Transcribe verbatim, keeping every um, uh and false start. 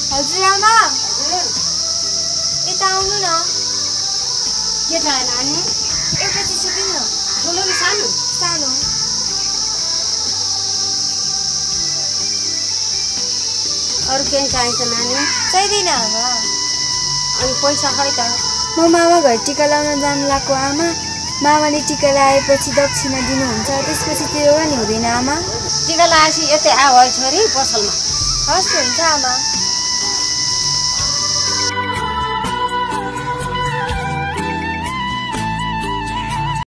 हजुर आमा यता आउनु न के छ नानी एउटा चिसो दिनु न ठुलो कि सानो सानो अरू केही चाहिन्छ नानी चाहिँदैन आमा अनि पैसा खै त म मामा घर टिका लाउन जानु लागेको आमा मामाले टिका लगाएपछि दक्षिणा दिनुहुन्छ त्यसपछि तिरेर नि हुँदैन आमा टिका लगाएपछि यतै आऊ है छोरी पसलमा हस् हुन्छ आमा